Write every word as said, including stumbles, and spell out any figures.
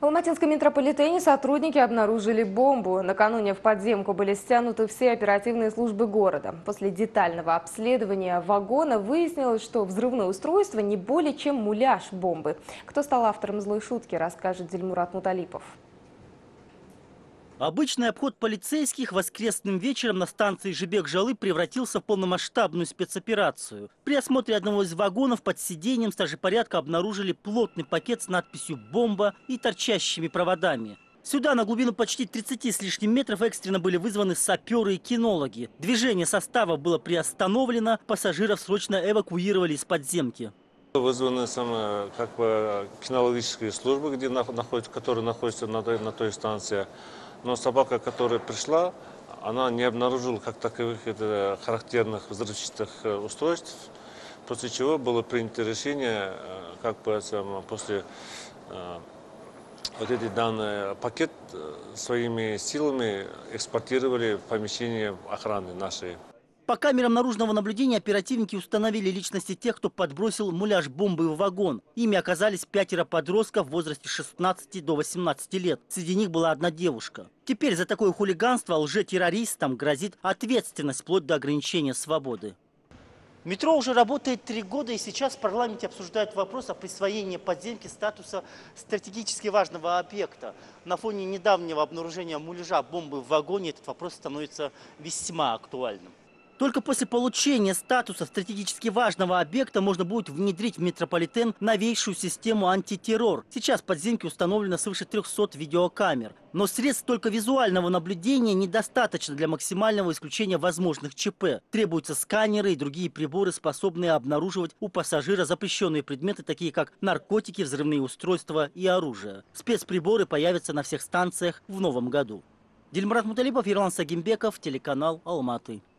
В алматинском метрополитене сотрудники обнаружили бомбу. Накануне в подземку были стянуты все оперативные службы города. После детального обследования вагона выяснилось, что взрывное устройство не более чем муляж бомбы. Кто стал автором злой шутки, расскажет Дильмурат Муталипов. Обычный обход полицейских воскресным вечером на станции Жибек-Жалы превратился в полномасштабную спецоперацию. При осмотре одного из вагонов под сиденьем стражи порядка обнаружили плотный пакет с надписью «Бомба» и торчащими проводами. Сюда на глубину почти тридцати с лишним метров экстренно были вызваны саперы и кинологи. Движение состава было приостановлено, пассажиров срочно эвакуировали из подземки. Вызваны самые, как бы, кинологические службы, где находятся, которые находятся на той, на той станции. Но собака, которая пришла, она не обнаружила как таковых это, характерных взрывчатых устройств, после чего было принято решение, как бы, после вот эти данные пакет своими силами экспортировали в помещение охраны нашей. По камерам наружного наблюдения оперативники установили личности тех, кто подбросил муляж бомбы в вагон. Ими оказались пятеро подростков в возрасте шестнадцати до восемнадцати лет. Среди них была одна девушка. Теперь за такое хулиганство лжетеррористам грозит ответственность вплоть до ограничения свободы. Метро уже работает три года, и сейчас в парламенте обсуждают вопрос о присвоении подземки статуса стратегически важного объекта. На фоне недавнего обнаружения муляжа бомбы в вагоне этот вопрос становится весьма актуальным. Только после получения статуса стратегически важного объекта можно будет внедрить в метрополитен новейшую систему антитеррор. Сейчас в подземке установлено свыше трёхсот видеокамер. Но средств только визуального наблюдения недостаточно для максимального исключения возможных ЧП. Требуются сканеры и другие приборы, способные обнаруживать у пассажира запрещенные предметы, такие как наркотики, взрывные устройства и оружие. Спецприборы появятся на всех станциях в новом году. Дильмурат Муталипов, Ерлан Сагимбеков, телеканал Алматы.